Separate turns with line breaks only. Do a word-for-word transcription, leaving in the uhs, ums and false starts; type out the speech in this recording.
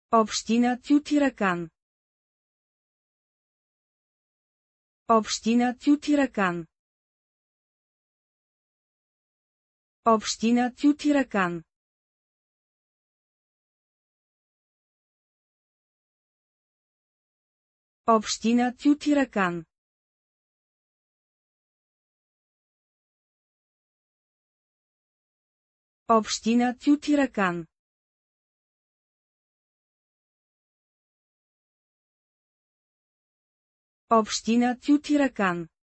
Община Тютиракан. Община Тютиракан. Община Тютиракан. Община Тютиракан. Община Тютиракан. Община Тютиракан.